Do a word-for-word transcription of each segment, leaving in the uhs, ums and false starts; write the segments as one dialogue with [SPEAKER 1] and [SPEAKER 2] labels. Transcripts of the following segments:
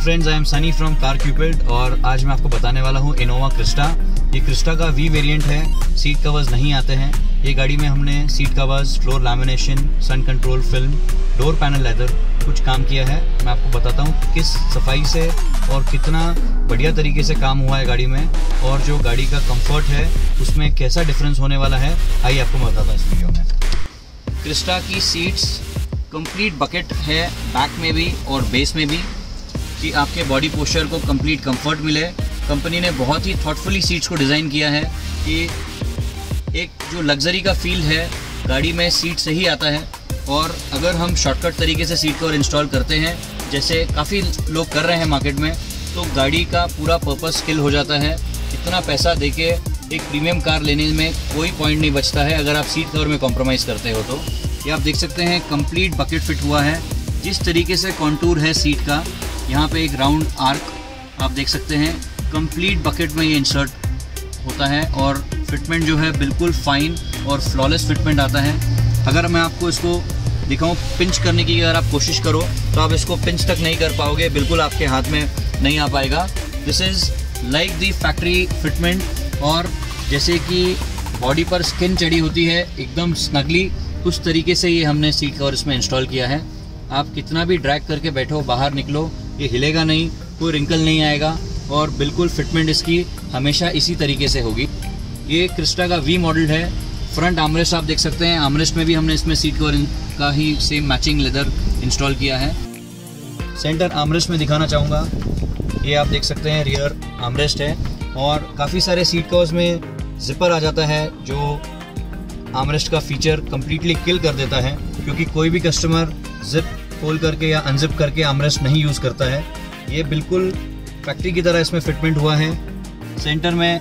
[SPEAKER 1] Friends, I am Sunny from Car Cupid और आज मैं आपको बताने वाला हूँ इनोवा क्रिस्टा। ये क्रिस्टा का वी वेरिएंट है। सीट कवर्स नहीं आते हैं। ये गाड़ी में हमने seat covers, floor lamination, sun control film, door panel leather कुछ काम किया है। मैं आपको बताता हूँ किस सफाई से और कितना बढ़िया तरीके से काम हुआ है गाड़ी में, और जो गाड़ी का कंफर्ट है उसमें कैसा डिफरेंस होने वाला है, आइए आपको मैं बताता हूँ इस वीडियो में। क्रिस्टा की सीट्स कंप्लीट बकेट है, बैक में भी और बेस में भी, कि आपके बॉडी पोस्चर को कंप्लीट कंफर्ट मिले। कंपनी ने बहुत ही थॉटफुली सीट्स को डिज़ाइन किया है कि एक जो लग्जरी का फील है गाड़ी में सीट से ही आता है। और अगर हम शॉर्टकट तरीके से सीट कवर इंस्टॉल करते हैं, जैसे काफ़ी लोग कर रहे हैं मार्केट में, तो गाड़ी का पूरा पर्पस किल हो जाता है। इतना पैसा देके एक प्रीमियम कार लेने में कोई पॉइंट नहीं बचता है अगर आप सीट कवर में कॉम्प्रोमाइज़ करते हो। तो ये आप देख सकते हैं कंप्लीट बकेट फिट हुआ है। जिस तरीके से कॉन्टूर है सीट का, यहाँ पे एक राउंड आर्क आप देख सकते हैं, कंप्लीट बकेट में ये इंसर्ट होता है और फिटमेंट जो है बिल्कुल फाइन और फ्लॉलेस फिटमेंट आता है। अगर मैं आपको इसको दिखाऊं पिंच करने की, अगर आप कोशिश करो तो आप इसको पिंच तक नहीं कर पाओगे, बिल्कुल आपके हाथ में नहीं आ पाएगा। This is like the factory fitment. और जैसे कि बॉडी पर स्किन चढ़ी होती है एकदम स्नगली, उस तरीके से ये हमने सीट कवर इसमें इंस्टॉल किया है। आप कितना भी ड्रैग करके बैठो, बाहर निकलो, ये हिलेगा नहीं, कोई रिंकल नहीं आएगा और बिल्कुल फिटमेंट इसकी हमेशा इसी तरीके से होगी। ये क्रिस्टा का वी मॉडल है। फ्रंट आर्मरेस्ट आप देख सकते हैं, आर्मरेस्ट में भी हमने इसमें सीट कवर का ही सेम मैचिंग लेदर इंस्टॉल किया है। सेंटर आर्मरेस्ट में दिखाना चाहूँगा, ये आप देख सकते हैं रियर आर्मरेस्ट है। और काफ़ी सारे सीट कवर्स में जिपर आ जाता है जो आर्मरेस्ट का फीचर कम्प्लीटली किल कर देता है, क्योंकि कोई भी कस्टमर जिप खोल करके या अनजिप करके आर्मरेस्ट नहीं यूज़ करता है। ये बिल्कुल फैक्ट्री की तरह इसमें फिटमेंट हुआ है। सेंटर में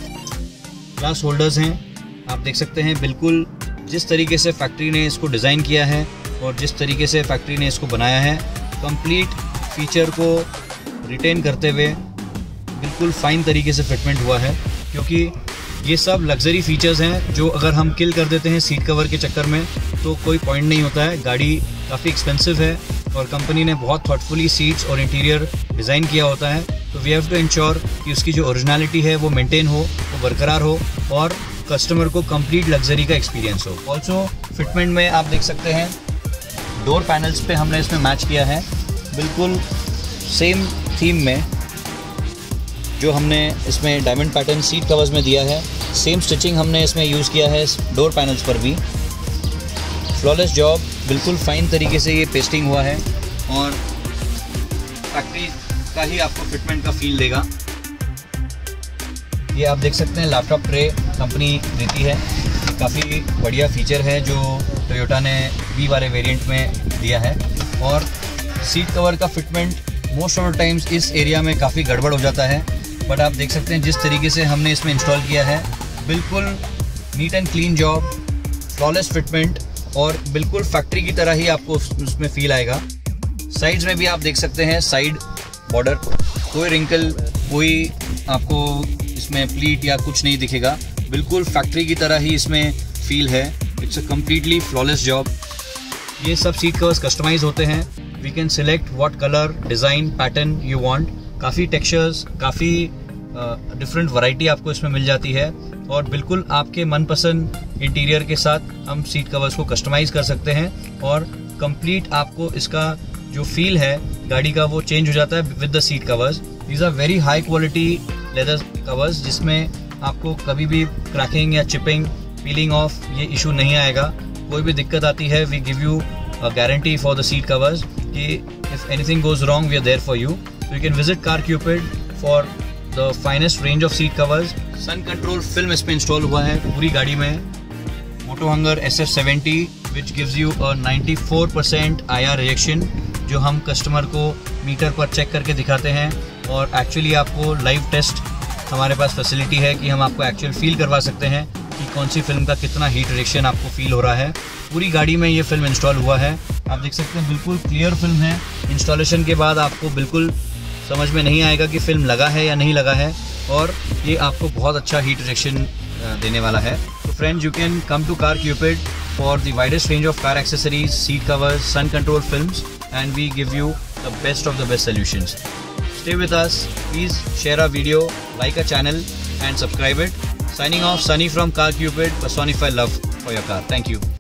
[SPEAKER 1] ग्लास होल्डर्स हैं, आप देख सकते हैं बिल्कुल जिस तरीके से फैक्ट्री ने इसको डिज़ाइन किया है और जिस तरीके से फैक्ट्री ने इसको बनाया है, कंप्लीट फीचर को रिटेन करते हुए बिल्कुल फाइन तरीके से फिटमेंट हुआ है। क्योंकि ये सब लग्जरी फीचर्स हैं जो अगर हम किल कर देते हैं सीट कवर के चक्कर में तो कोई पॉइंट नहीं होता है। गाड़ी काफ़ी एक्सपेंसिव है और कंपनी ने बहुत थॉटफुली सीट्स और इंटीरियर डिज़ाइन किया होता है। तो वी हैव टू इंश्योर कि उसकी जो ओरिजिनलिटी है वो मेंटेन हो, वो बरकरार हो और कस्टमर को कंप्लीट लग्जरी का एक्सपीरियंस हो। ऑल्सो फिटमेंट में आप देख सकते हैं डोर पैनल्स पे हमने इसमें मैच किया है, बिल्कुल सेम थीम में जो हमने इसमें डायमंड पैटर्न सीट कवर्स में दिया है, सेम स्टिचिंग हमने इसमें यूज़ किया है डोर पैनल्स पर भी। फ्लॉलेस जॉब, बिल्कुल फाइन तरीके से ये पेस्टिंग हुआ है और फैक्ट्री का ही आपको फिटमेंट का फील देगा। ये आप देख सकते हैं लैपटॉप ट्रे कंपनी देती है, काफ़ी बढ़िया फीचर है जो टोयोटा ने वी वाले वेरिएंट में दिया है। और सीट कवर का fitment most of the times इस एरिया में काफ़ी गड़बड़ हो जाता है, बट आप देख सकते हैं जिस तरीके से हमने इसमें इंस्टॉल किया है, बिल्कुल neat and clean job, flawless fitment और बिल्कुल फैक्ट्री की तरह ही आपको उसमें फील आएगा। साइड्स में भी आप देख सकते हैं साइड बॉर्डर, कोई रिंकल, कोई आपको इसमें प्लीट या कुछ नहीं दिखेगा, बिल्कुल फैक्ट्री की तरह ही इसमें फील है। It's a completely flawless job. ये सब सीट कवर्स कस्टमाइज होते हैं। We can select what colour, design, pattern you want. काफ़ी टेक्सचर्स, काफ़ी डिफरेंट वैरायटी आपको इसमें मिल जाती है और बिल्कुल आपके मनपसंद इंटीरियर के साथ हम सीट कवर्स को कस्टमाइज़ कर सकते हैं और कंप्लीट आपको इसका जो फील है गाड़ी का वो चेंज हो जाता है with the seat covers. These are very high quality leather covers जिसमें आपको कभी भी क्रैकिंग या चिपिंग, पीलिंग ऑफ ये इशू नहीं आएगा। कोई भी दिक्कत आती है, we give you a guarantee for the seat covers कि if anything goes wrong we are there for you. So you can visit Car Cupid for the finest range of seat covers. Sun control film इसमें install हुआ है पूरी गाड़ी में। Moto Hunger S F seventy which gives you a ninety four percent I R reaction, जो हम customer को metre पर चेक करके दिखाते हैं और एक्चुअली आपको लाइव टेस्ट हमारे पास फैसिलिटी है कि हम आपको एक्चुअल फील करवा सकते हैं कि कौन सी फिल्म का कितना हीट रिएक्शन आपको फील हो रहा है। पूरी गाड़ी में ये फिल्म इंस्टॉल हुआ है, आप देख सकते हैं बिल्कुल क्लियर फिल्म है। इंस्टॉलेशन के बाद आपको बिल्कुल समझ में नहीं आएगा कि फिल्म लगा है या नहीं लगा है और ये आपको बहुत अच्छा हीट रिएक्शन देने वाला है। तो friends, you can come to Car Cupid for the widest range of car accessories, seat covers, sun control films, and we give you the best of the best solutions. Stay with us. Please share our video, like our channel and subscribe it. Signing off, Sunny from Car Cupid. Personify love for your car. Thank you.